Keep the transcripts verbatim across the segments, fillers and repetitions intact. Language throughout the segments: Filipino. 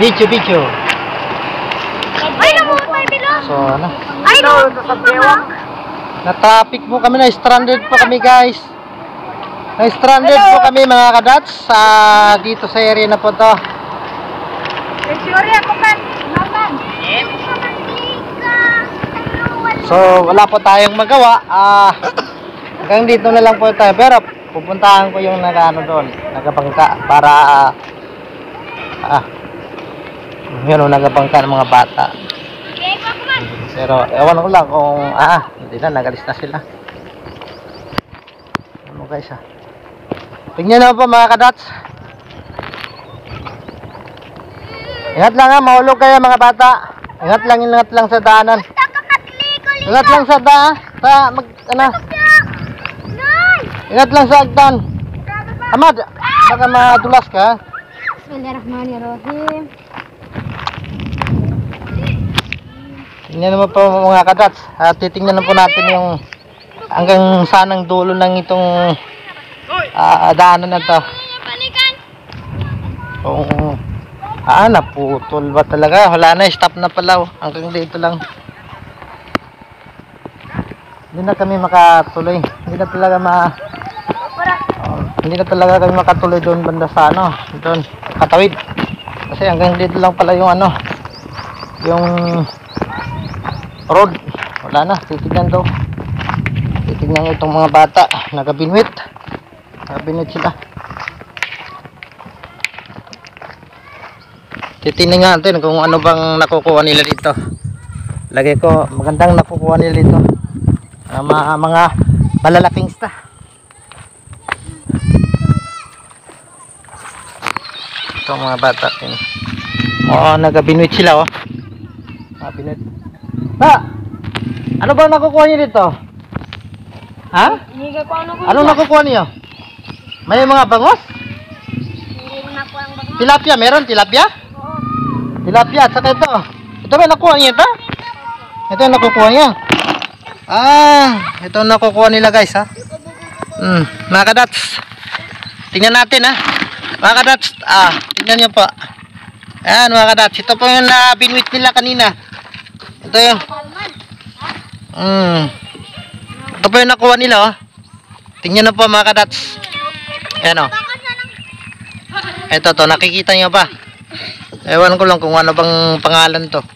Video, video. Ay, nabuot may bilog. So, ano? Ay, nabuot sa bewang. Na-traffic po kami, na-stranded po kami guys. Na-stranded po kami mga kadats sa dito sa area na po to. Sorry ako man. Naman. So, wala po tayong magawa. Ah, hanggang dito na lang po tayo. Pero, pupuntahan ko yung nag-ano doon, nagabangka para ah, ah yun o, nagabangka ng mga bata. Pero, ewan ko lang kung ah, hindi na, nagalis na sila. Ano guys ah. Tingnan na po mga kadats. Ingat lang ha, mahulog kayo mga bata. Ingat lang, ingat lang sa daanan. Ingat lang sa da, sa mag, ano. Ingat lang sa agdan. Amad, baka madulas ka. Bismillahirrahmanirrahim. Tingnan naman po mga kadats. At titingnan na po natin yung hanggang sanang dulo ng itong uh, daanan na to. Kung ah, naputol ba talaga? Wala na, stop na pala. Oh. Hanggang dito lang. Hindi na kami makatuloy. Hindi na talaga ma oh, hindi na talaga kami makatuloy doon banda sa ano, doon Katawid. Kasi hanggang dito lang pala yung ano, yung road. Wala na, titignan daw. Titignan itong mga bata, nagabinwit. Nagabinwit sila. Titignan natin kung ano bang nakukuha nila dito. Lagay ko, magandang nakukuha nila dito. Uh, mga, mga malalaking sta. Ito mga bata din. Oo, nagabinwit sila oh. Nagabinwit. Ha? Ano ba nakukuha niyo dito? Ha? Ano nakukuha niyo? May mga bangos? Tilapia, meron tilapia? Tilapia, at saka ito. Ito ba nakuha niyo ito? Ito yung nakukuha niya. Ah, ito ang nakukuha nila guys ha. Hmm, mga kadats. Tingnan natin ha. Mga kadats, ah, tingnan nyo po. Ayan mga kadats, ito po yung na-binwit nila kanina. Ito yung Hmm. Ito po yung nakuha nila oh. Tingnan nyo po mga kadats. Ayan oh. Ito to, nakikita nyo ba? Ewan ko lang kung ano bang pangalan to.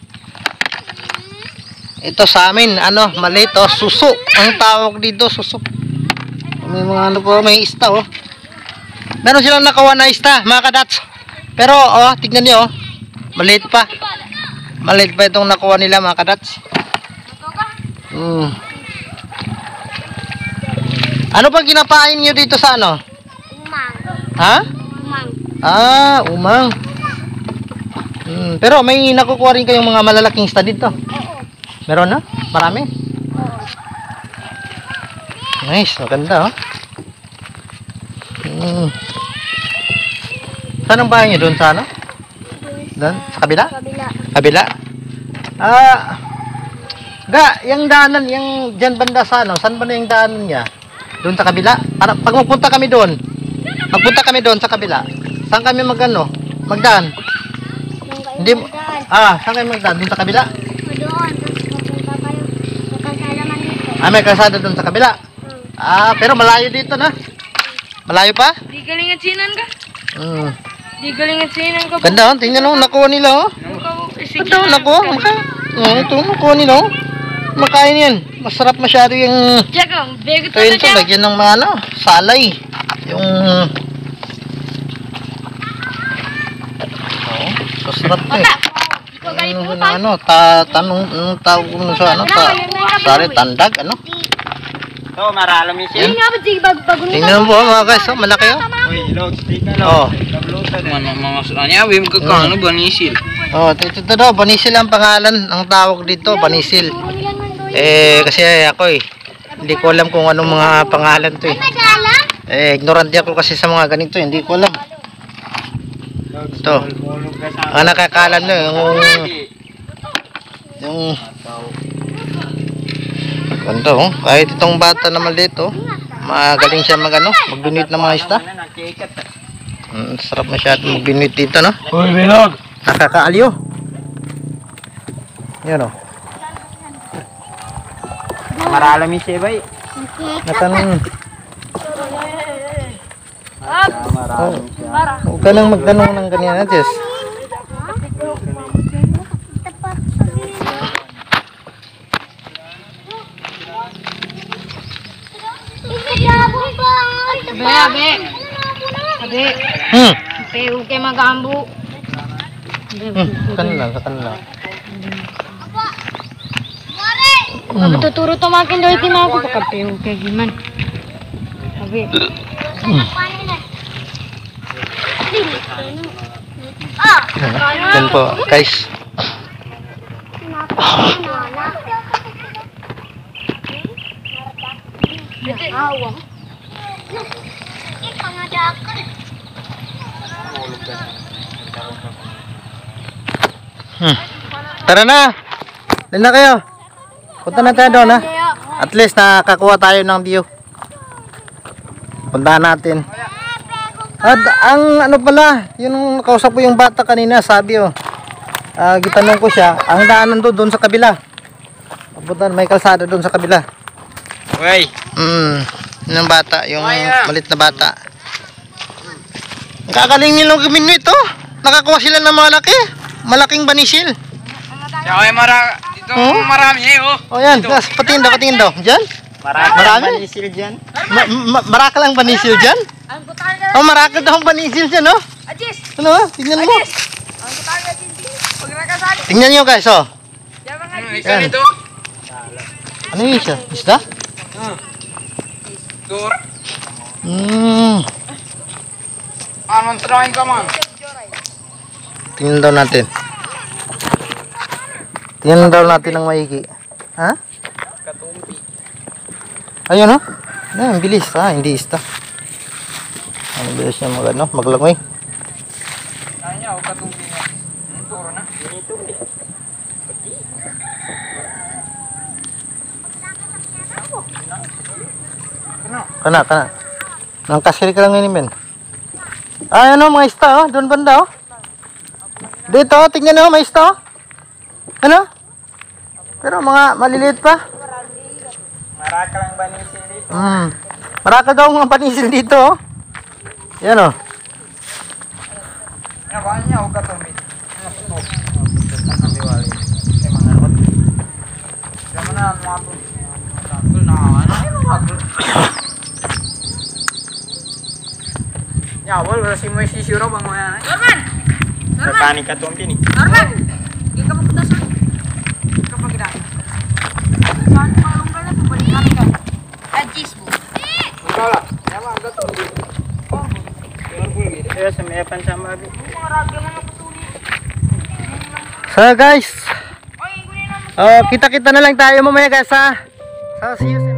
Ito sa amin, ano, maliit oh, suso. Ang tawag dito, suso. May mga ano po, may ista oh. Meron silang nakawa na ista, mga kadats. Pero oh, tignan niyo oh. Maliit pa. Maliit pa itong nakuha nila, mga kadats. Hmm. Ano bang kinapain niyo dito sa ano? Umang. Ha? Umang. Ah, umang. Hmm, pero may nakukuha rin kayong mga malalaking ista dito. Meron na? Marami? Nice, maganda oh. Hmm. Saan ang bahay niyo? Doon sa ano? Doon? Sa kabila? Kabila. Kabila? Ah, ga, yung daanan, yung dyan banda sa ano? Saan ba na yung daanan niya? Doon sa kabila? Para, pag magpunta kami doon, magpunta kami doon sa kabila, saan kami mag ano? Magdaan? Hindi mo, ah, saan kami magdaan? Doon sa kabila? Doon. Ah, may kalsada doon sa kabila. Ah, pero malayo dito na. Malayo pa? Di galingan sinan ka? Hmm. Di galingan sinan ka. Ganda, oh. Tingnan mo, nakuha nila, oh. Ganda, oh, nakuha. Maka. Oh, ito, nakuha nila, oh. Makain yan. Masarap masyado yung... Tsaka, bego Ito yun, ito, lagyan ng mga, ano, salay. Yung... Oh, masarap to, eh. Ano, ano, ta, tanong, anong tawag mo sa, ano, ta, sari, tandag, ano? So, maralo mi siya. Hindi nga ba, sige, bago nito. Tingnan mo po mga guys, oh, malaki oh. Uy, load stick na Oh. Mga mga anya, wim ka kano banisil. Oh, ito, ito daw, Banisil ang pangalan, ang tawag dito, Banisil. Eh, kasi ako eh, hindi ko alam kung anong mga pangalan to eh. Eh, ignorante ako kasi sa mga ganito, hindi ko alam. Ito, ang nakakalam nyo, yung... Yung... Ganito, oh. Kahit itong bata na maliit, oh. Magaling siya mag, ano, magbinwit ng mga ista. Mm, sarap masyado magbinwit dito, no? Uy, bilog! Nakakaaliw. Yan o. Maralami siya ba eh. Natan. Oh, Para. huwag ka nang magtanong ng ganyan, Jess. Abe, abe. Abe. Hmm. Abe, huwag kayo mag-ambo. Hmm. Sa kanila, sa kanila. Abe, tuturo tumakin daw itin ako. Abe, huwag kayo giman. Abe. Yan po, guys. Awang. Hmm. Tara na. Doon na kayo. Punta na tayo doon, ha. At least nakakuha tayo ng view. Puntahan natin. At ang ano pala, yung kausap ko yung bata kanina, sabi oh. Ah, gitanong ko siya, ang daanan doon doon sa kabila. Papunta, may kalsada doon sa kabila. Uy. Mm, yung bata, yung Maya. malit na bata. Kakaling nilang gawin ito. Nakakuha sila ng malaki. Malaking banisil. Siya ay mara... Dito Oh? marami eh oh. O yan, gas, patingin daw, patingin daw. Diyan? Marami. Marami? Banisil dyan. Ma ma marakal ang banisil dyan? Ang butal na. Oh, marakal daw ang banisil dyan, oh. Ajis. Ano, oh? Tingnan mo. Ang butal na din. Pag nakasali. Tingnan nyo guys, oh. Diyan mga Ano ajis. isa Yan. nito? Ano yun siya? Isda? Tur. Hmm. Anong trying ka man? Tingnan daw natin. Tingnan daw natin ng maigi. Ha? Katumpi. Ayun, oh. Yan, ang bilis. Ah, hindi isda. Ang bilis niya mag, ano, maglangoy. Ano niya o katumpi niya? Hmm, turo na. Dito eh. Kana, kana. Nang kasiri ka lang ngayon, men. Ah, ano, mga isda, oh. Doon banda, oh. Dito, oh, tingnan, oh, may isda, oh. Ano? Pero mga maliliit pa. Maraka lang banisil dito. Hmm. Maraka daw mga panisil dito, oh. Yan, oh. Ano ba niya o katumpi? Ano po? Ang diwali. Eh mga lot. Diyan mo na mga po. Tanggal na ano? Tanggal. Ya, wala si mo sisiro bang mo yan. Norman! Katani katumpi ni. Norman! Hindi ka magpunta sa... Hindi ka magdaan. Saan pa ang pala? Pabalikan ka. Ajis mo. Wala. Yaman katumpi. Kaya sa may pansama bi. Mga ragya mo na patuloy. So, guys. Oy, kunin na mo. Oh, kita-kita na lang tayo mamaya, guys, ha. So, see you soon.